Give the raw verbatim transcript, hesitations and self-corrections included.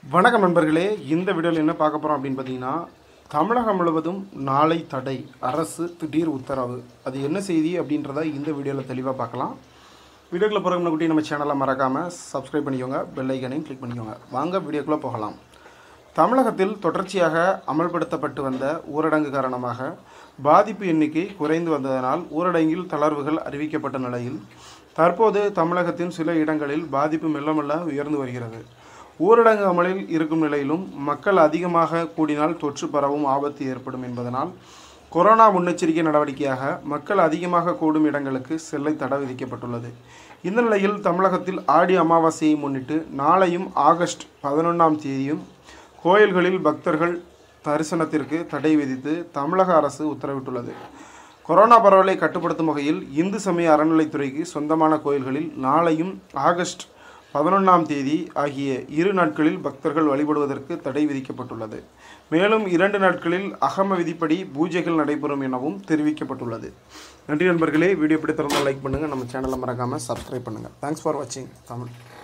வணக்கம் நண்பர்களே, இந்த வீடியோவில் என்ன பார்க்க போகிறோம் அப்படின்னு பார்த்தீங்கன்னா, தமிழகம் முழுவதும் நாளை தடை, அரசு திடீர் உத்தரவு. அது என்ன செய்தி அப்படின்றத இந்த வீடியோவில் தெளிவாக பார்க்கலாம். வீடியோக்குள்ளே போகிற முன்னாடி நம்ம சேனலை மறக்காமல் சப்ஸ்கிரைப் பண்ணிக்கோங்க, பெல் ஐக்கனையும் கிளிக் பண்ணிக்கோங்க. வாங்க வீடியோக்குள்ளே போகலாம். தமிழகத்தில் தொடர்ச்சியாக அமல்படுத்தப்பட்டு வந்த ஊரடங்கு காரணமாக பாதிப்பு எண்ணிக்கை குறைந்து வந்ததனால் ஊரடங்கில் தளர்வுகள் அறிவிக்கப்பட்ட நிலையில் தற்போது தமிழகத்தின் சில இடங்களில் பாதிப்பு மெல்ல மெல்ல உயர்ந்து வருகிறது. ஊரடங்கு அமலில் இருக்கும் நிலையிலும் மக்கள் அதிகமாக கூடினால் தொற்று பரவும் ஆபத்து ஏற்படும் என்பதனால் கொரோனா முன்னெச்சரிக்கை நடவடிக்கையாக மக்கள் அதிகமாக கூடும் இடங்களுக்கு செல்ல தடை விதிக்கப்பட்டுள்ளது. இந்த நிலையில் தமிழகத்தில் ஆடி அமாவாசையை முன்னிட்டு நாளையும் ஆகஸ்ட் பதினொன்றாம் தேதியும் கோயில்களில் பக்தர்கள் தரிசனத்திற்கு தடை விதித்து தமிழக அரசு உத்தரவிட்டுள்ளது. கொரோனா பரவலை கட்டுப்படுத்தும் வகையில் இந்து சமய அறநிலைத்துறைக்கு சொந்தமான கோயில்களில் நாளையும் ஆகஸ்ட் பதினொன்றாம் தேதி ஆகிய இரு நாட்களில் பக்தர்கள் வழிபடுவதற்கு தடை விதிக்கப்பட்டுள்ளது. மேலும் இரண்டு நாட்களில் அகம விதிப்படி பூஜைகள் நடைபெறும் எனவும் தெரிவிக்கப்பட்டுள்ளது. நன்றி நண்பர்களே, வீடியோ பிடித்திருந்தால் லைக் பண்ணுங்கள், நம்ம சேனலை மறக்காமல் சப்ஸ்கிரைப் பண்ணுங்கள். தேங்க்ஸ் ஃபார் வாட்சிங் தமிழ்.